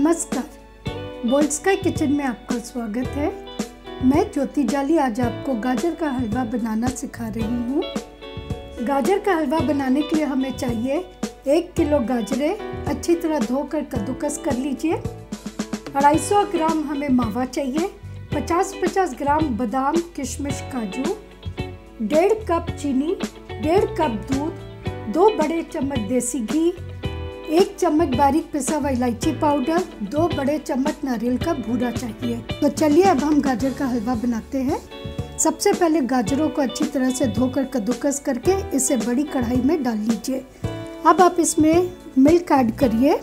नमस्कार, bold sky kitchen में आपका स्वागत है। मैं ज्योति जाली आज आपको गाजर का हलवा बनाना सिखा रही हूँ। गाजर का हलवा बनाने के लिए हमें चाहिए 1 किलो गाजरें अच्छी तरह धोकर कद्दूकस कर लीजिए। 250 ग्राम हमें मावा चाहिए, 50-50 ग्राम बादाम, किशमिश, काजू, 1.5 कप चीनी, 1.5 कप दूध, 2 बड़े चम्मच देसी घी, 1 चम्मच बारीक पिसा हुआ इलायची पाउडर, 2 बड़े चम्मच नारियल का भूरा चाहिए। तो चलिए अब हम गाजर का हलवा बनाते हैं। सबसे पहले गाजरों को अच्छी तरह से धोकर कद्दूकस करके इसे बड़ी कढ़ाई में डाल लीजिए। अब आप इसमें मिल्क ऐड करिए।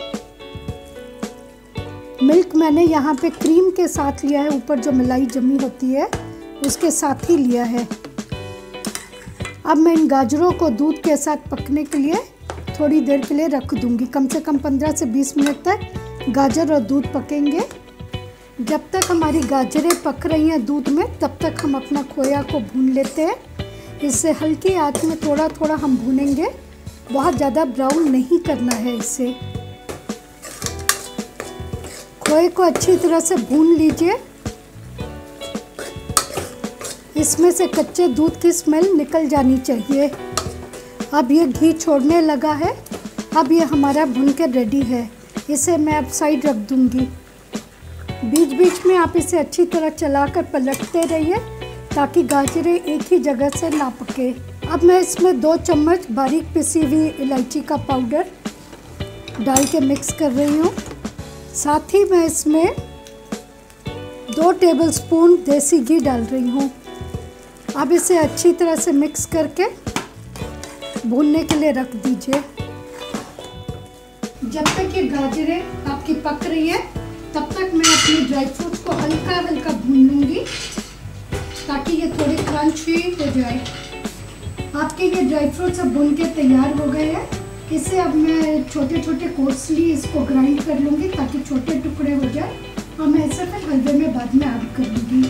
मिल्क मैंने यहाँ पे क्रीम के साथ लिया है, ऊपर जो मलाई जमी होती है उसके साथ ही लिया है। अब मैं इन गाजरों को दूध के साथ पकने के लिए थोड़ी देर के लिए रख दूंगी। कम से कम 15 से 20 मिनट तक गाजर और दूध पकेंगे। जब तक हमारी गाजरें पक रही हैं दूध में, तब तक हम अपना खोया को भून लेते हैं। इससे हल्की आंच में थोड़ा थोड़ा हम भूनेंगे, बहुत ज़्यादा ब्राउन नहीं करना है इसे। खोए को अच्छी तरह से भून लीजिए। इसमें से कच्चे दूध की स्मेल निकल जानी चाहिए। अब ये घी छोड़ने लगा है। अब ये हमारा भून के रेडी है। इसे मैं अब साइड रख दूंगी। बीच बीच में आप इसे अच्छी तरह चलाकर पलटते रहिए ताकि गाजरें एक ही जगह से ना पके। अब मैं इसमें 2 चम्मच बारीक पिसी हुई इलायची का पाउडर डाल के मिक्स कर रही हूँ। साथ ही मैं इसमें 2 टेबलस्पून देसी घी डाल रही हूँ। अब इसे अच्छी तरह से मिक्स करके भूनने के लिए रख दीजिए। जब तक ये गाजरें आपकी पक रही है, तब तक मैं अपने ड्राई फ्रूट्स को हल्का हल्का भून लूँगी ताकि ये थोड़े क्रंची हो जाए। आपके ये ड्राई फ्रूट्स अब भून के तैयार हो गए हैं। इसे अब मैं छोटे छोटे कोर्सली इसको ग्राइंड कर लूँगी ताकि छोटे टुकड़े हो जाए और मैं इसे फिर हलवे में बाद में ऐड कर लूँगी।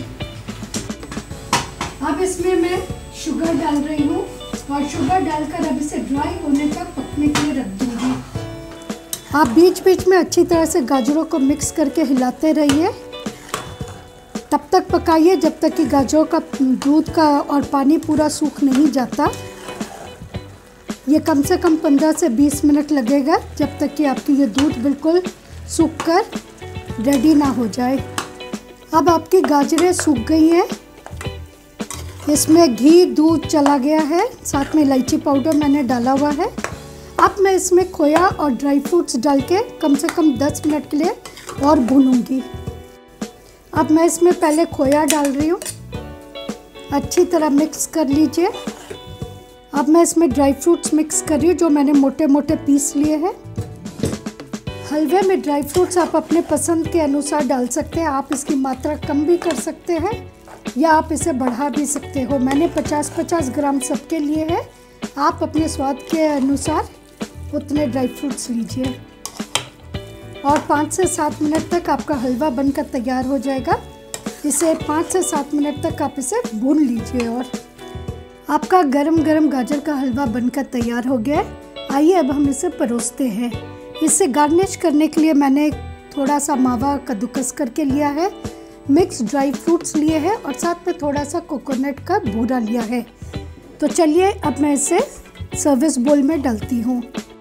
अब इसमें मैं शुगर डाल रही हूँ और शुगर डालकर अब इसे ड्राई होने तक पकने के लिए रख दूँगी। आप बीच बीच में अच्छी तरह से गाजरों को मिक्स करके हिलाते रहिए। तब तक पकाइए जब तक कि गाजरों का दूध का और पानी पूरा सूख नहीं जाता। ये कम से कम 15 से 20 मिनट लगेगा जब तक कि आपकी ये दूध बिल्कुल सूख कर रेडी ना हो जाए। अब आपकी गाजरें सूख गई हैं। इसमें घी दूध चला गया है, साथ में इलायची पाउडर मैंने डाला हुआ है। अब मैं इसमें खोया और ड्राई फ्रूट्स डाल के कम से कम 10 मिनट के लिए और भूनूंगी। अब मैं इसमें पहले खोया डाल रही हूँ, अच्छी तरह मिक्स कर लीजिए। अब मैं इसमें ड्राई फ्रूट्स मिक्स कर रही हूँ जो मैंने मोटे मोटे पीस लिए हैं। हलवे में ड्राई फ्रूट्स आप अपने पसंद के अनुसार डाल सकते हैं। आप इसकी मात्रा कम भी कर सकते हैं या आप इसे बढ़ा भी सकते हो। मैंने 50-50 ग्राम सबके लिए है। आप अपने स्वाद के अनुसार उतने ड्राई फ्रूट्स लीजिए और 5 से 7 मिनट तक आपका हलवा बनकर तैयार हो जाएगा। इसे 5 से 7 मिनट तक आप इसे भून लीजिए और आपका गरम गरम गाजर का हलवा बनकर तैयार हो गया है। आइए अब हम इसे परोसते हैं। इसे गार्निश करने के लिए मैंने थोड़ा सा मावा कद्दूकस करके लिया है, मिक्स ड्राई फ्रूट्स लिए हैं और साथ में थोड़ा सा कोकोनट का भूरा लिया है। तो चलिए अब मैं इसे सर्विस बोल में डालती हूँ।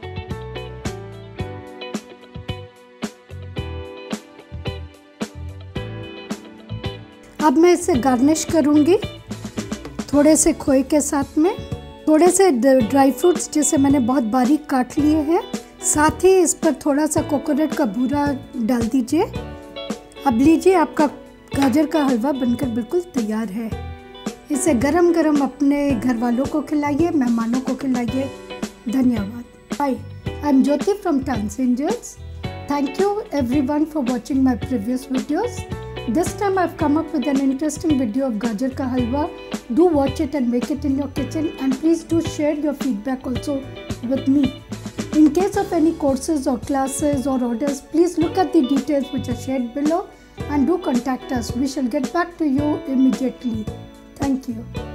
अब मैं इसे गार्निश करूँगी थोड़े से खोए के साथ में, थोड़े से ड्राई फ्रूट्स जिसे मैंने बहुत बारीक काट लिए हैं। साथ ही इस पर थोड़ा सा कोकोनट का भूरा डाल दीजिए। अब लीजिए, आपका गाजर का हलवा बनकर बिल्कुल तैयार है। इसे गरम गरम अपने घर वालों को खिलाइए, मेहमानों को खिलाइए। धन्यवाद। Hi, I am Jyoti from टांस angels. Thank you everyone for watching my previous videos. This time I've come up with an interesting video of gajar ka halwa. Do watch it and make it in your kitchen, and please do share your feedback also with me. In case of any courses or classes or orders, please look at the details which are shared below and do contact us. We shall get back to you immediately. Thank you.